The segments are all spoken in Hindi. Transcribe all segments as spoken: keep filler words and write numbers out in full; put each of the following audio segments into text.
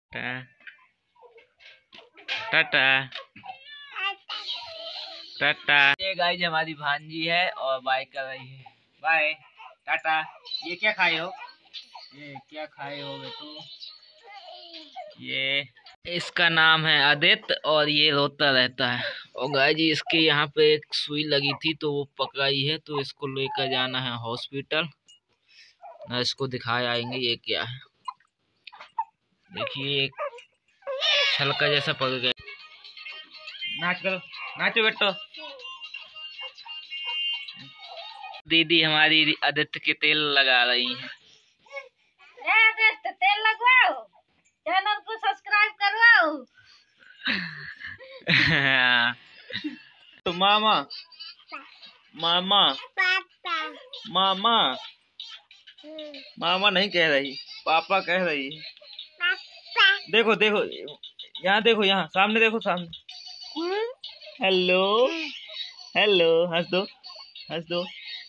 टाटा टाटा टाटा। ये गाइस हमारी भांजी है और बाय कर रही है। Bye tata. ये क्या खाए हो? ये क्या खाए हो बेटू? ये इसका नाम है आदित्य और ये रोता रहता है। और गाइस जी इसके यहाँ पे एक सुई लगी थी तो वो पकड़ाई है, तो इसको लेकर जाना है हॉस्पिटल। नर्स को दिखाए आएंगे ये क्या है। देखिए एक छलका जैसा पड़ गया। नाच करो, नाचो बेटो। दीदी हमारी आदित्य के तेल लगा रही हैं। आदित्य तेल लगवाओ, चैनल को सब्सक्राइब करवाओ। तो मामा मामा मामा मामा नहीं कह रही, पापा कह रही है। देखो देखो यहाँ देखो, यहाँ सामने देखो, सामने। हेलो हेलो, हंस दो हंस दो।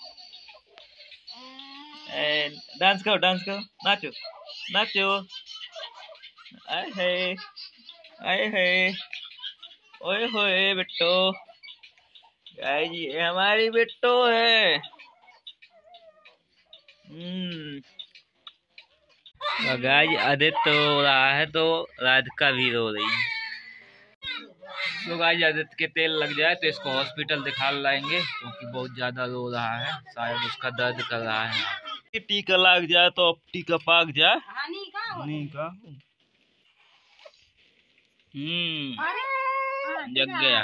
डांस करो डांस करो, नाचो नाचो। आए है आए है, ओए होए बेटो। गाइस ये हमारी बेटो है। हम्म गाइस आदित्य रो रहा है तो राधिका भी रो रही है। तो गाइस आदित्य के तेल लग जाए तो इसको हॉस्पिटल दिखा लाएंगे, क्योंकि तो बहुत ज्यादा रो रहा है, शायद उसका दर्द कर रहा है। टीका लग जाए तो अब टीका पाक जाए। नहीं का हम्म जग गया।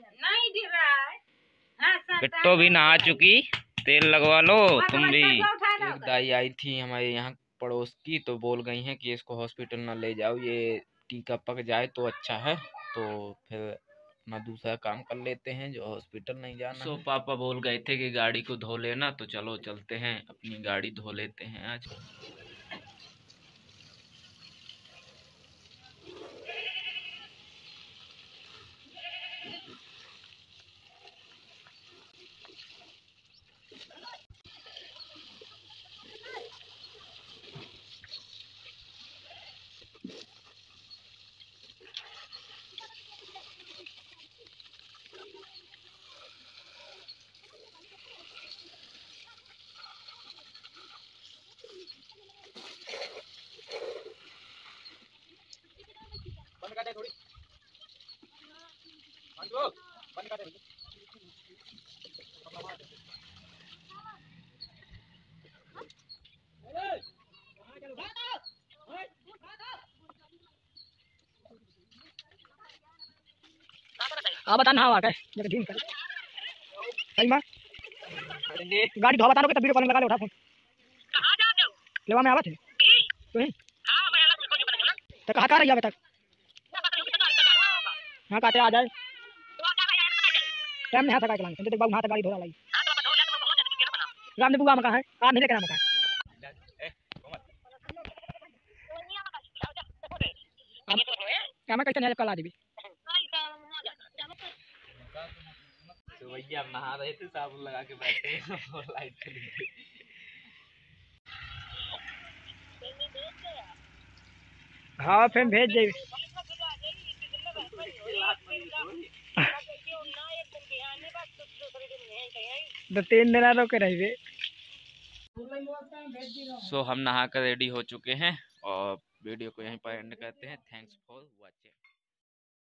बिट्टो भी नहा चुकी, तेल लगवा लो तुम भी। एक दाई आई थी हमारे यहाँ पड़ोस की, तो बोल गई हैं कि इसको हॉस्पिटल ना ले जाओ, ये टीका पक जाए तो अच्छा है, तो फिर अपना दूसरा काम कर लेते हैं जो हॉस्पिटल नहीं जाना। सो पापा बोल गए थे कि गाड़ी को धो लेना, तो चलो चलते हैं अपनी गाड़ी धो लेते हैं आज। बंद कर दे थोड़ी, बंद करो, बंद कर दे। हाँ बता ना आवा जगह ढील कर सही मां गाड़ी धोवा तानो के तब वीडियो कॉल लगा ले, उठा फोन। कहां जा रहे हो? लेवा में आवत है तो ही। हां मैं अलग कुछ पता चला तो कहां का रही है तक। हां काटे आ जाए तो आ जा टाइम नहीं सका चलाने तो बाबू हां गाड़ी धोला लाई। हां तो धो ले तो बहुत जल्दी बना राम ने बुआ में कहा है आ नहीं लेकर मका क्या मैं कैसे नहीं कल आ देबी। तो भैया हम नहा रहे थे, साबुन लगा के बैठे और लाइट चली गई। हाँ फिर भेज दे तो तीन दिन रोके रही। सो हम नहा कर रेडी हो चुके हैं और वीडियो को यहीं पर एंड करते हैं। Thanks for watching.